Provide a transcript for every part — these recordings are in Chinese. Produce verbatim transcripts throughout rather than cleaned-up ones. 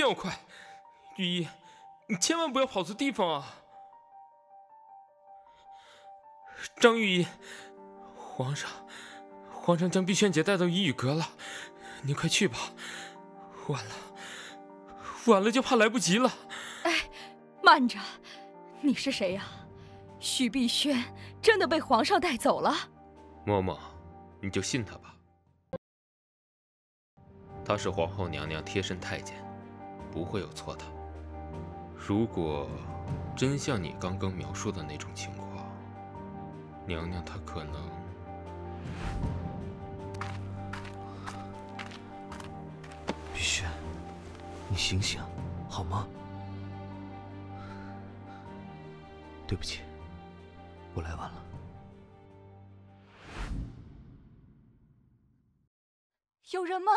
定要快。御医，你千万不要跑错地方啊！张御医，皇上，皇上将碧萱姐带到怡雨阁了，你快去吧，晚了，晚了就怕来不及了。 哎，慢着，你是谁呀？许碧萱真的被皇上带走了？ 嬷嬷，你就信他吧，他是皇后娘娘贴身太监，不会有错的。如果真像你刚刚描述的那种情况，娘娘她可能…… 碧萱，你醒醒，好吗？对不起，我来晚了。 有人吗？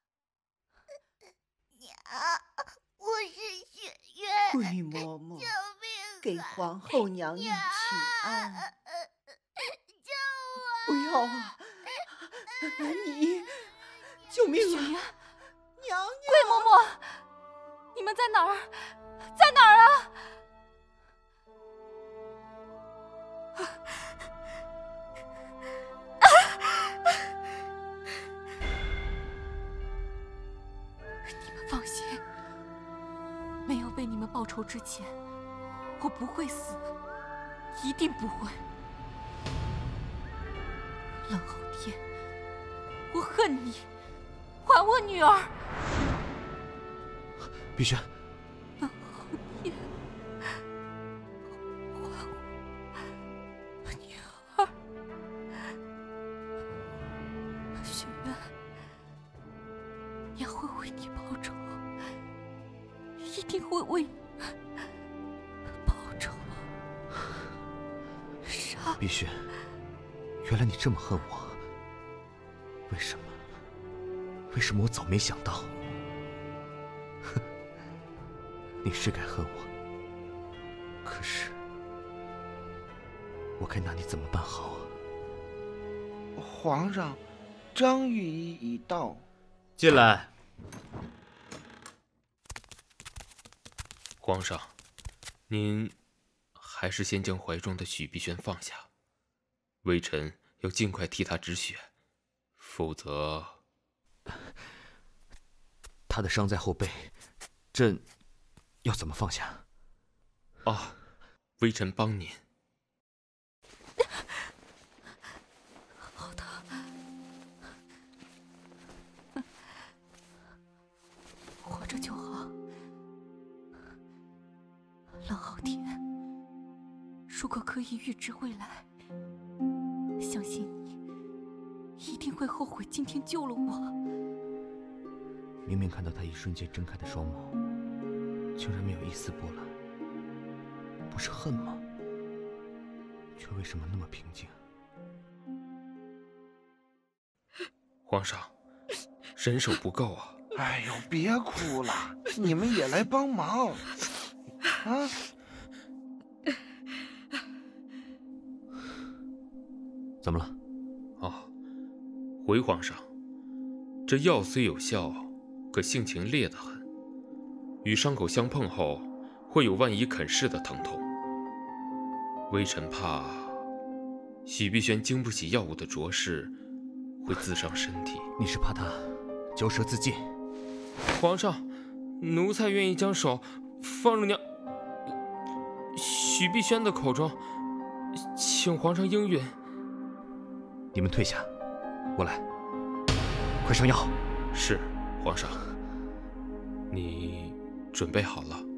娘，我是雪月。 贵嬷嬷， 救命！ 给皇后娘娘请安。 救我！ 不要啊！你，救命啊！ 娘， 娘娘， 贵嬷嬷，你们在哪儿？在哪儿啊？你们放心，没有为你们报仇之前，我不会死，一定不会。冷傲天，我恨你，还我女儿！ 碧萱， 冷傲天，还我女儿！雪渊，娘会为你报仇，一定会为你报仇。杀！ 碧萱，原来你这么恨我，为什么？为什么我早没想到？哼，你是该恨我，可是我该拿你怎么办好啊？ 皇上，张御医已到。 进来。 皇上，您还是先将怀中的许碧萱放下，微臣要尽快替她止血，否则…… 他的伤在后背，朕要怎么放下？ 啊，微臣帮您。 好的。活着就好。冷傲天，如果可以预知未来，相信你一定会后悔今天救了我。 明明看到他一瞬间睁开的双眸，竟然没有一丝波澜，不是恨吗？却为什么那么平静？ 皇上，人手不够啊！ 哎呦，别哭了，你们也来帮忙啊！ 怎么了？ 哦，回皇上，这药虽有效，可性情烈得很，与伤口相碰后，会有万一啃噬的疼痛。微臣怕许碧萱经不起药物的灼蚀，会自伤身体。 你是怕他嚼舌自尽？ 皇上，奴才愿意将手放入娘许碧萱的口中，请皇上应允。 你们退下，我来。快上药。 是，皇上。你准备好了？